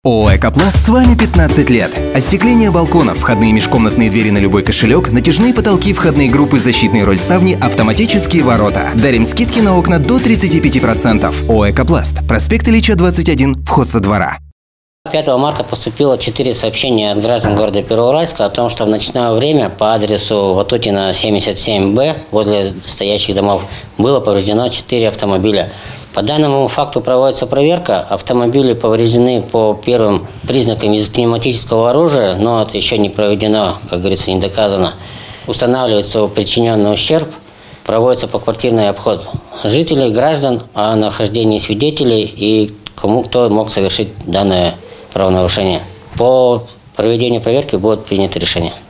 ООО «Экопласт» с вами 15 лет. Остекление балконов, входные межкомнатные двери на любой кошелек, натяжные потолки, входные группы, защитные рольставни, автоматические ворота. Дарим скидки на окна до 35%. ООО «Экопласт». Проспект Ильича, 21, вход со двора. 5 марта поступило 4 сообщения от граждан города Первоуральска о том, что в ночное время по адресу Ватутина 77Б возле стоящих домов было повреждено 4 автомобиля. По данному факту проводится проверка. Автомобили повреждены по первым признакам из пневматического оружия, но это еще не проведено, как говорится, не доказано. Устанавливается причиненный ущерб, проводится поквартирный обход жителей, граждан о нахождении свидетелей и кто мог совершить данное правонарушение. По проведению проверки будет принято решение.